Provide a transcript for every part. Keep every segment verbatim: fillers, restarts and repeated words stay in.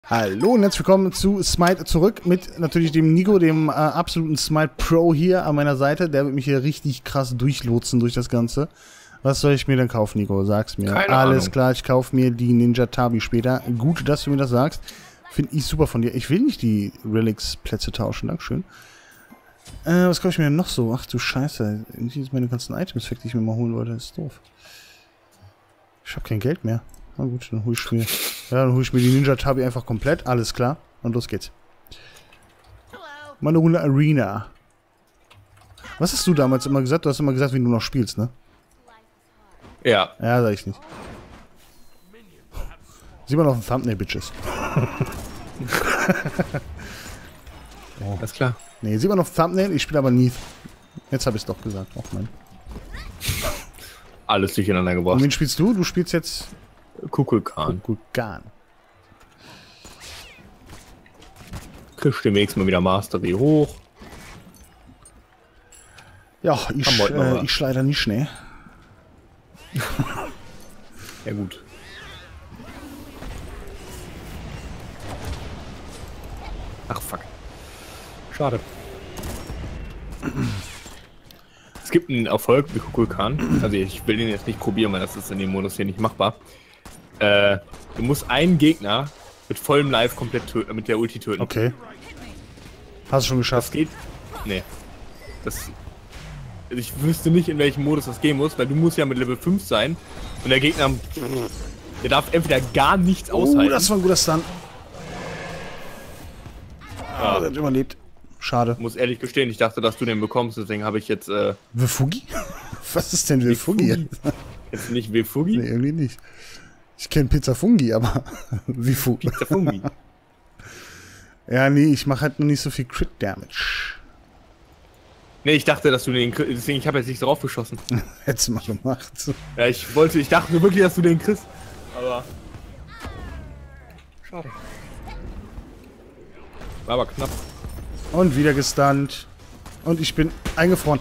Hallo und herzlich willkommen zu Smite zurück mit natürlich dem Nico, dem äh, absoluten Smite Pro hier an meiner Seite. Der wird mich hier richtig krass durchlotsen durch das Ganze. Was soll ich mir denn kaufen, Nico? Sag's mir. Keine Alles Ahnung. klar, ich kaufe mir die Ninja Tabi später. Gut, dass du mir das sagst. Finde ich super von dir. Ich will nicht die Relics-Plätze tauschen, Dankeschön. Äh, was kaufe ich mir denn noch so? Ach du Scheiße. Irgendwie sind meine ganzen Items weg, die ich mir mal holen wollte. Das ist doof. Ich habe kein Geld mehr. Na gut, dann hol ich mir, ja, dann hol ich mir die Ninja Tabi einfach komplett. Alles klar. Und los geht's. Mal eine Runde Arena. Was hast du damals immer gesagt? Du hast immer gesagt, wie du noch spielst, ne? Ja. Ja, sag ich nicht. Sieht man auf dem Thumbnail, Bitches. Oh. Alles klar. Nee, sieht man auf dem Thumbnail, ich spiele aber nie. Jetzt habe ich es doch gesagt. Och, Mann. Alles durcheinander Und gebracht. wen spielst du? Du spielst jetzt Kukulkan. Kukulkan. Kriegst demnächst mal wieder Mastery hoch. Ja, ich, Haben wir heute noch äh, was? ich leider nicht, ne? Ja gut. Ach fuck. Schade. Es gibt einen Erfolg mit Kukulkan. Also ich will den jetzt nicht probieren, weil das ist in dem Modus hier nicht machbar. Äh, du musst einen Gegner mit vollem Life komplett töten, mit der Ulti töten. Okay. Hast du schon Das geschafft? geht. Nee. Das. Ich wüsste nicht, in welchem Modus das gehen muss, weil du musst ja mit Level fünf sein. Und der Gegner. Der darf entweder gar nichts aushalten. Oh, das war ein guter Stun. Ah, Ja. der hat überlebt. Schade. Muss ehrlich gestehen, ich dachte, dass du den bekommst, deswegen habe ich jetzt. Äh, Wifugi? Was ist denn Wifugi? Jetzt nicht Wifugi? Nee, irgendwie nicht. Ich kenne Pizza Fungi, aber Wifugi. Pizza Fungi. Ja, nee, ich mache halt noch nicht so viel Crit Damage. Nee, ich dachte, dass du den. Deswegen, ich habe jetzt nicht drauf geschossen. Hättest du mal gemacht. Ja, ich wollte. Ich dachte wirklich, dass du den kriegst. Aber. Schade. War aber knapp. Und wieder gestunt. Und ich bin eingefroren.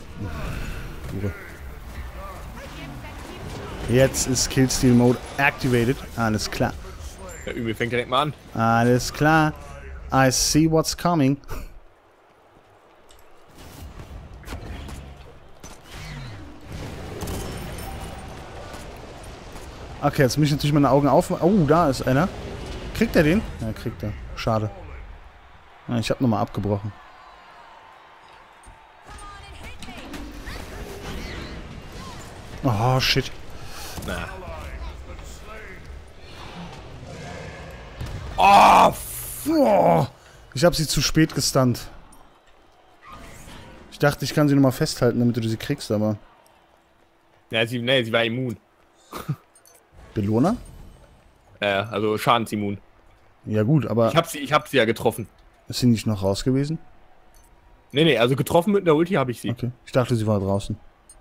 Jetzt ist Killsteal Mode activated. Alles klar. Der Übel fängt direkt mal an. Alles klar. I see what's coming. Okay, jetzt muss ich natürlich meine Augen auf. Oh, da ist einer. Kriegt er den? Ja, kriegt er. Schade. Ja, ich habe nochmal abgebrochen. Oh, shit. Na. Oh, Oh, ich habe sie zu spät gestunt. Ich dachte, ich kann sie nochmal festhalten, damit du sie kriegst, aber... ja, sie, nee, sie war immun. Bellona? Äh, also schadensimmun. Ja gut, aber Ich hab sie, ich hab sie ja getroffen. ist sie nicht noch raus gewesen? Nee, nee, also getroffen mit der Ulti habe ich sie. Okay. Ich dachte, sie war draußen.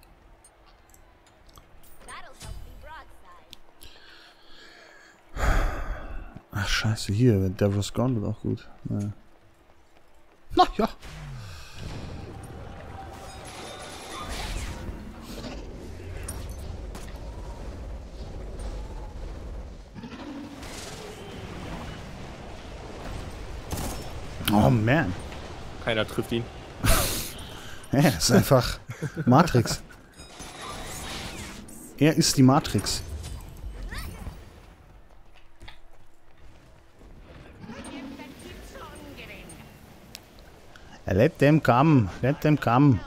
Ach, scheiße, hier, Devil's Gone wird auch gut. Ja. Na ja. Oh man. Keiner trifft ihn. Ja, das ist einfach Matrix. Er ist die Matrix. Ja, let them come. Let them come.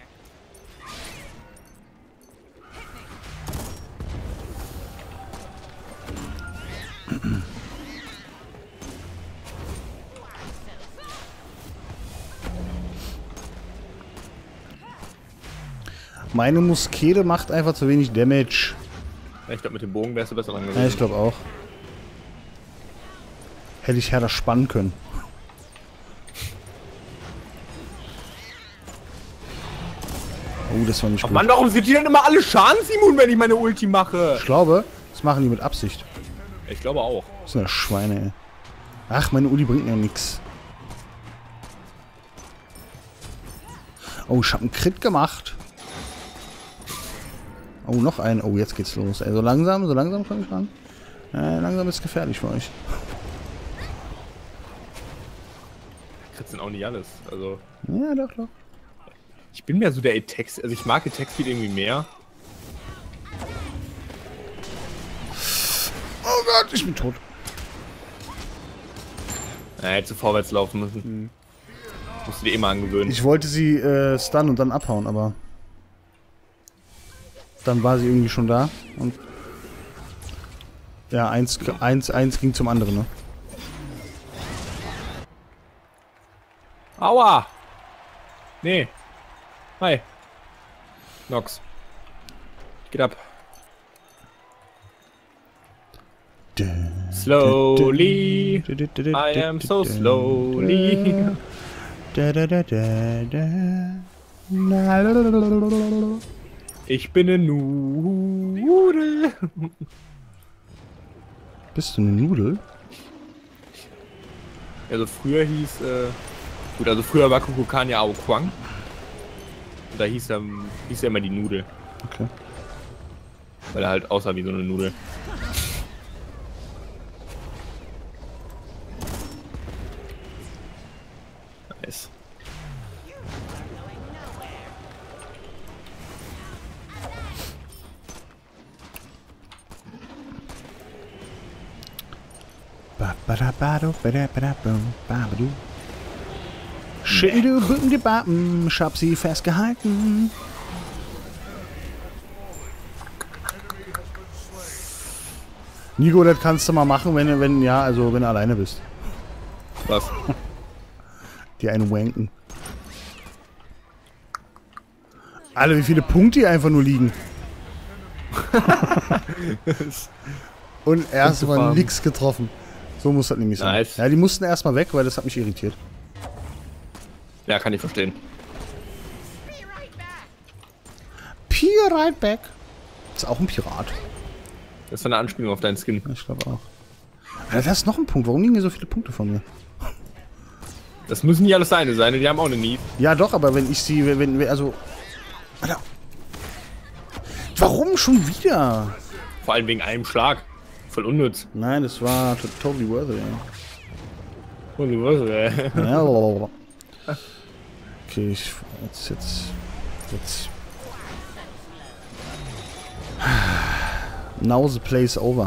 Meine Muskete macht einfach zu wenig Damage. Ja, ich glaube, mit dem Bogen wärst du besser dran Ja, gewesen. ich glaube auch. Hätte ich härter spannen können. Oh, das war nicht Ach gut. Mann, warum sind die denn immer alle schadensimmun, wenn ich meine Ulti mache? Ich glaube, das machen die mit Absicht. Ich glaube auch. Das sind ja Schweine, ey. Ach, meine Uli bringt mir nix. Oh, ich habe einen Crit gemacht. Oh, noch ein. Oh, jetzt geht's los. Ey, so langsam, so langsam komme ich ran. Äh, langsam ist gefährlich für euch. kritzeln auch nicht alles. Also. Ja, doch, doch. Ich bin mehr so der Attack, also ich mag Attack Speed irgendwie mehr. Oh Gott, ich bin tot. Ja, hätte du vorwärts laufen müssen. Hm. Musst du dir immer angewöhnen. Ich wollte sie äh, stunnen und dann abhauen, aber dann war sie irgendwie schon da und ja, eins, eins, eins ging zum anderen, ne? Aua! Nee. Hi. Nox. Geht ab. Slowly. I am so slowly. Ich bin eine Nudel. Bist du eine Nudel? Also früher hieß, äh, gut, also früher war Kukulkan ja Ao Kuang. Und da hieß er, hieß er immer die Nudel. Okay. Weil er halt aussah wie so eine Nudel. Nice. Schindel, ich hab sie festgehalten. Nico, das kannst du mal machen, wenn, wenn, ja, also wenn du alleine bist. Was? Die einen wanken. Alter, wie viele Punkte hier einfach nur liegen. Und erstmal nix getroffen. So muss das nämlich sein. Nice. Ja, die mussten erstmal weg, weil das hat mich irritiert. Ja, kann ich verstehen. Peer right back. Ist auch ein Pirat. Das ist eine Anspielung auf deinen Skin. Ich glaube auch. Alter, das ist noch ein Punkt. Warum liegen hier so viele Punkte von mir? Das müssen nicht alles seine sein, die haben auch eine Need. Ja, doch, aber wenn ich sie, wenn, wenn also... Alter. Warum schon wieder? Vor allem wegen einem Schlag. Voll unnütz. Nein, das war totally worth it, ja. Totally worth it, ey. Ja, okay, ich... Jetzt, jetzt... Jetzt... Now the play's over.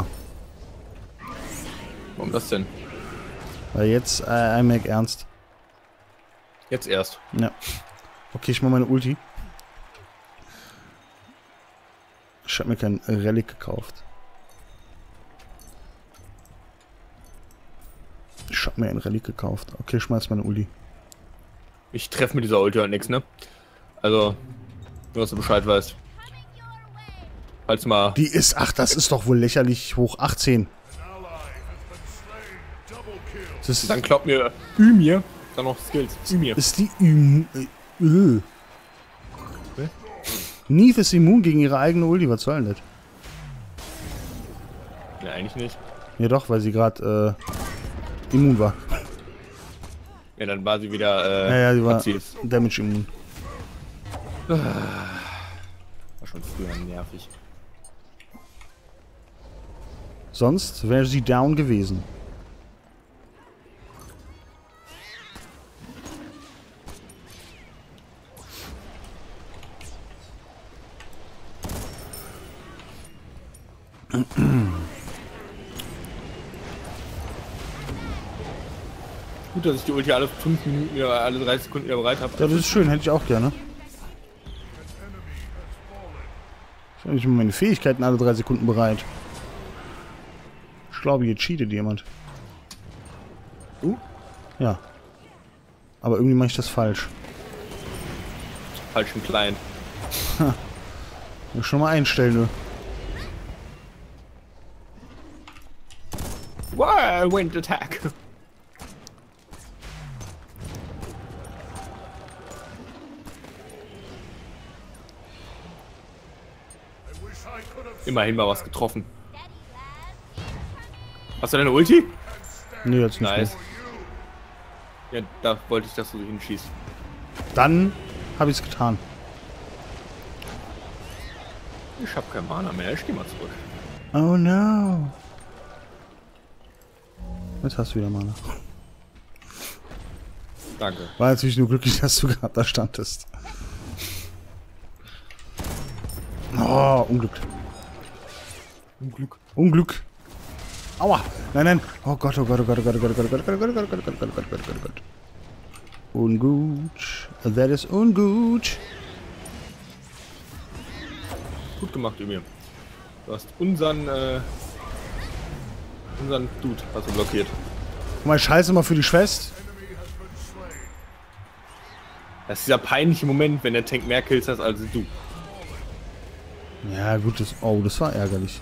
Warum das denn? Weil jetzt, äh, I make ernst. Jetzt erst. Ja. Okay, ich mach meine Ulti. Ich hab mir kein Relic gekauft. Ich hab mir ein Relic gekauft. Okay, ich schmeiß meine Ulti. Ich treffe mit dieser Ulti halt nix, ne? Also, nur dass du Bescheid weißt. Falls mal... Die ist, ach, das ist doch wohl lächerlich hoch achtzehn. Das ist, Dann glaubt mir, Ymir, dann noch Skills. Ymir. ist die Ym... Äh. Okay. Neith ist immun gegen ihre eigene Ulti, was soll denn das? Ne, eigentlich nicht. Ja doch, weil sie gerade äh, immun war. Ja, dann war sie wieder, äh, Ja, ja, sie war sie ist. Damage immun. War schon früher nervig. Sonst wäre sie down gewesen. Gut, dass ich die Ulti alle fünf Minuten oder alle dreißig Sekunden wieder bereit habe. Ja, das ist schön, hätte ich auch gerne. Ich habe nicht meine Fähigkeiten alle drei Sekunden bereit. Ich glaube, hier cheatet jemand. Du? Ja. Aber irgendwie mache ich das falsch. Falschen Client. Ha. Muss schon mal einstellen, du. Whirlwind Attack. Immerhin mal was getroffen. Hast du deine Ulti? Nee, jetzt nicht Nice. Ja, da wollte ich, dass du hinschießt. mehr. Dann habe ich es getan. Ich hab kein Mana mehr, ich geh mal zurück. Oh no. Jetzt hast du wieder Mana. Danke. War natürlich nur glücklich, dass du gerade da standest. Oh, Unglück. Unglück. Unglück. Aua. Nein, nein. Oh Gott, oh Gott, oh Gott, oh Gott, oh Gott, oh Gott, oh Gott, oh Gott, oh Gott, oh Gott, oh Gott, oh Gott, oh Gott, oh Gott. Ungut. That is ungut. Gut gemacht, Emil. Du hast unseren, äh, unseren Dude hast du blockiert. Guck mal, scheiße mal für die Schwester. Das ist dieser peinliche Moment, wenn der Tank mehr Kills hat als du. Ja, gut, das. Oh, das war ärgerlich.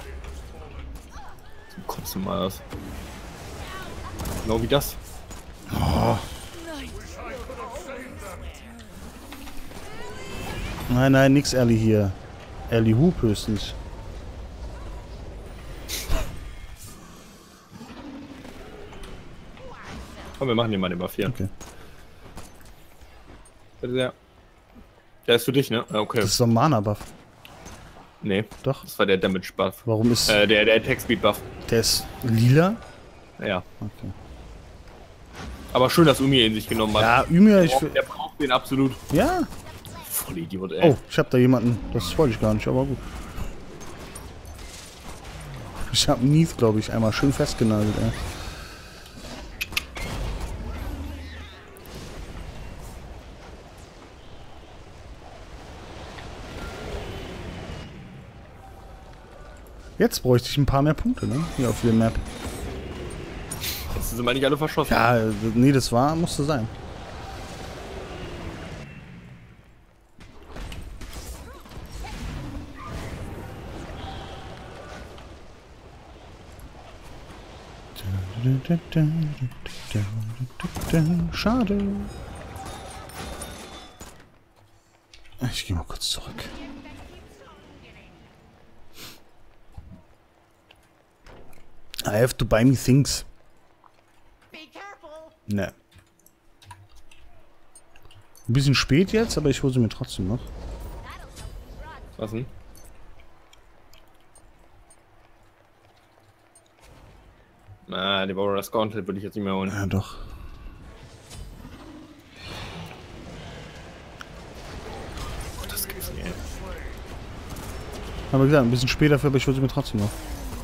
Zum Kotzen mal aus. Genau wie das. Oh. Nein, nein, nix Ellie hier. Ellie Hoop höchstens. Komm, wir machen den mal den Buff hier. Okay. Bitte sehr. Der ist für dich, ne? Okay. Das ist doch ein Mana-Buff. Nee. Doch. Das war der Damage-Buff. Warum ist. Äh, der, der Attack-Speed-Buff. Der ist lila? Ja. Okay. Aber schön, dass Umi in sich genommen hat. Ja, Ymir, ich. Der braucht, der braucht den absolut. Ja. Voll Idiot, ey. Oh, ich hab da jemanden. Das wollte ich gar nicht, aber gut. Ich hab Neath, glaube ich, einmal schön festgenagelt, ey. Jetzt bräuchte ich ein paar mehr Punkte, ne? Hier auf der Map. Jetzt sind wir nicht alle verschossen. Ja, nee, das war, musste sein. Schade. Ich gehe mal kurz zurück. I have to buy me things. Ne. Ein bisschen spät jetzt, aber ich hole sie mir trotzdem noch. Was denn? Na, die Warriors Gauntlet würde ich jetzt nicht mehr holen. Ja, doch. Oh, das gibt's nicht, ey. Aber gesagt, ein bisschen später für, aber ich hole sie mir trotzdem noch.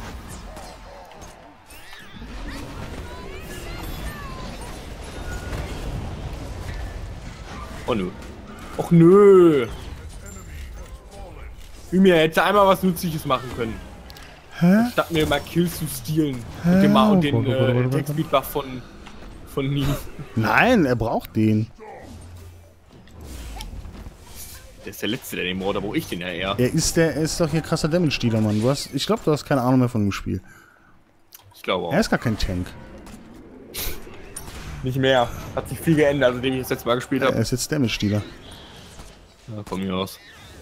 Oh nö. Och nö. Ymir hätte einmal was Nützliches machen können. Hä? Statt mir mal Kills zu stehlen. Hä? Und den, Ma und den Oh, oh, oh, oh, oh, äh, oh. Text-Speed-Buff von, von Nils. Nein, er braucht den. Der ist der Letzte, der den braucht, da brauche ich den ja eher. Er ist der, er ist doch hier krasser Damage-Dealer, Mann. Du hast, ich glaube, du hast keine Ahnung mehr von dem Spiel. Ich glaube auch. Er ist gar kein Tank. Nicht mehr. Hat sich viel geändert, seitdem ich das letzte Mal gespielt Er habe. ist jetzt Damage-Dealer. Ja, von mir aus.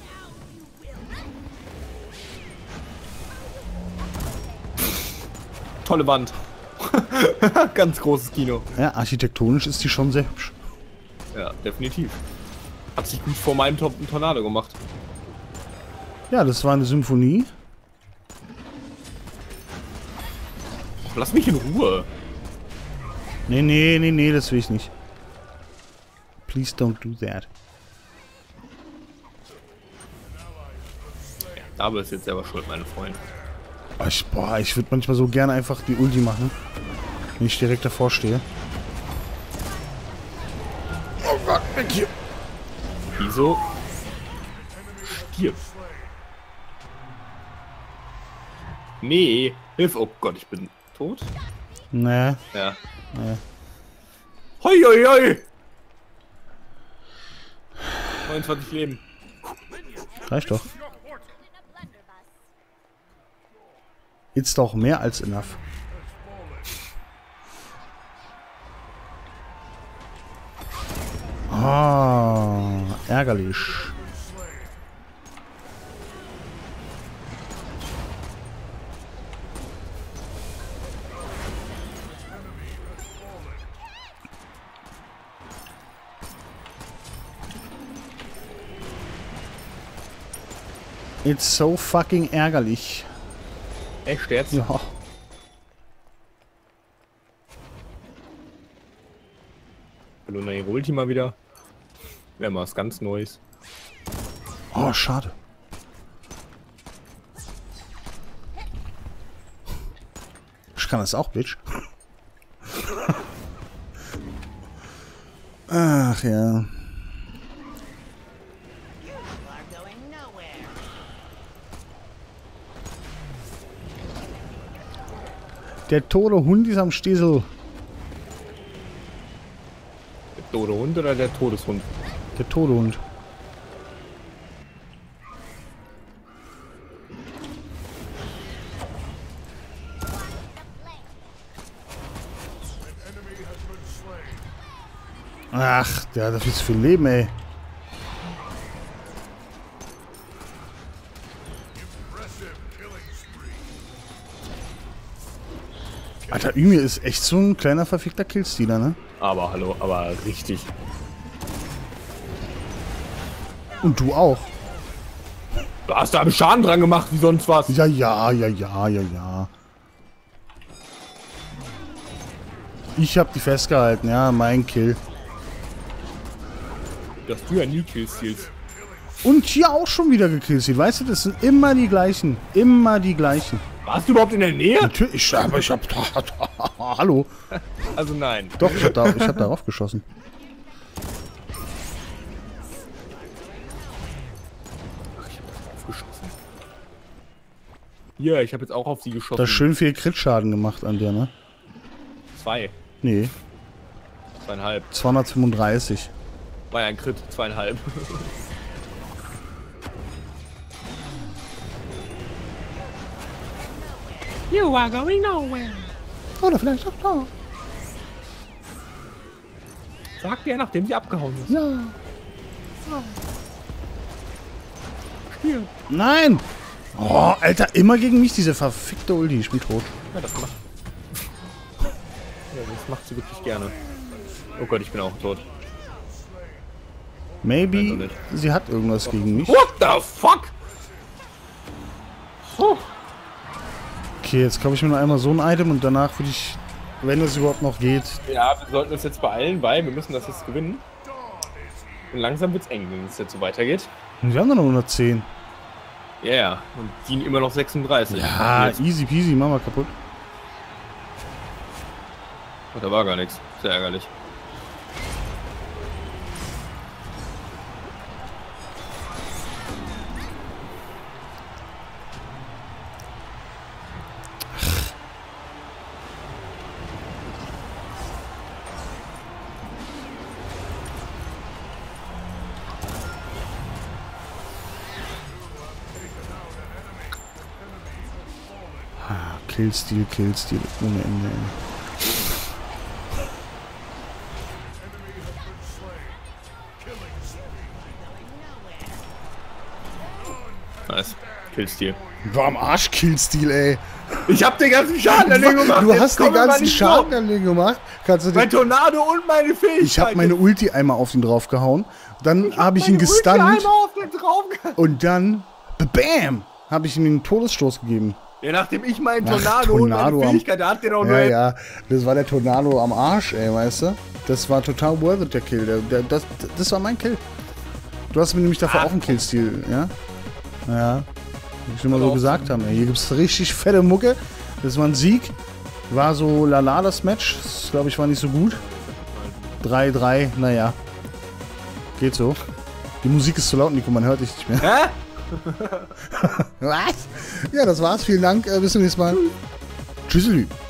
Tolle Wand. Ganz großes Kino. Ja, architektonisch ist die schon sehr hübsch. Ja, definitiv. Hat sich gut vor meinem Top einen Tornado gemacht. Ja, das war eine Symphonie. Och, lass mich in Ruhe. Nee, nee, nee, nee, das will ich nicht. Please don't do that. Ja, da bist du jetzt selber schuld, meine Freunde. Oh, ich, boah, ich würde manchmal so gerne einfach die Ulti machen. Wenn ich direkt davor stehe. Oh Gott, weg hier. Wieso? Stirb. Nee. Hilf. Oh Gott, ich bin tot. Nee, Ja. nee. Hoi, hoi, hoi. neunundzwanzig Leben. Reicht doch. Ist doch mehr als enough. Ah, ärgerlich. It's so fucking ärgerlich. Echt jetzt? Luna ihre Ulti mal wieder. Wäre mal was ganz Neues. Oh, schade. Ich kann das auch, Bitch. Ach ja. Der tote Hund ist am Stiesel. Der tote Hund oder der Todeshund? Der tote Hund. Ach, der hat da viel zu viel Leben, ey. Alter, Ymir ist echt so ein kleiner verfickter Killstealer, ne? Aber hallo, aber richtig. Und du auch. Du hast da Schaden dran gemacht, wie sonst was. Ja, ja, ja, ja, ja, ja. Ich hab die festgehalten, ja, mein Kill. Dass du ja nie Kills zielst. Und hier auch schon wieder gekillt. Weißt du, das sind immer die gleichen. Immer die gleichen. Warst du überhaupt in der Nähe? Natürlich, aber ich hab... Hallo. Also nein. Doch, ich hab, da, ich hab darauf geschossen. Ach, ich hab darauf geschossen. Ja, ich habe jetzt auch auf sie geschossen. Da ist schön viel Crit-Schaden gemacht an dir, ne? Zwei. Nee. Zweieinhalb. zweihundertfünfunddreißig. War ja ein Crit. Zweieinhalb. You are going nowhere. Oder vielleicht auch da. Sagt er, nachdem sie abgehauen ist. Ja. Hier. Nein! Oh, Alter, immer gegen mich diese verfickte Ulti. Ich bin tot. Ja, das macht. Ja, das macht sie wirklich gerne. Oh Gott, ich bin auch tot. Maybe Nein, sie hat irgendwas gegen mich. What the fuck? Oh. Okay, jetzt kaufe ich mir noch einmal so ein Item und danach würde ich, wenn es überhaupt noch geht. Ja, wir sollten uns jetzt beeilen, weil wir müssen das jetzt gewinnen. Und langsam wird's eng, wenn es jetzt so weitergeht. Und wir haben dann noch hundertzehn. Ja, yeah, und die immer noch sechsunddreißig. Ja, jetzt. easy peasy, machen wir kaputt. Oh, da war gar nichts. Sehr ärgerlich. Killstil, Killstil, ohne Ende. Nice. Killstil. War am Arsch Killstil, ey. Ich hab den ganzen Schaden an den gemacht. Du Jetzt hast den kommen wir mal ganzen nicht Schaden drauf. an den gemacht. Kannst du Mein den, Tornado und meine Fähigkeit. ich habe meine Ulti einmal auf ihn draufgehauen. Dann habe ich ihn Meine Ulti gestunt. einmal auf den draufgehauen. Und dann, bam, habe ich ihm einen Todesstoß gegeben. Ja, nachdem ich meinen Ach, Tornado, und Tornado meine am- Fähigkeit, der hat den auch Ja, nur... ja, das war der Tornado am Arsch, ey, weißt du? Das war total worth it, der Kill. Der, der, das, das war mein Kill. Du hast mir nämlich davor Ah. auch einen Killstil, ja? Ja. Ich will mal so gesagt haben, ey. Hier gibt's richtig fette Mucke. Das war ein Sieg. War so lala das Match. Das, glaube ich, war nicht so gut. drei drei, naja. Geht so. Die Musik ist zu laut, Nico, man hört dich nicht mehr. Hä? Was? Ja, das war's. Vielen Dank. Äh, bis zum nächsten Mal. Tschüssi.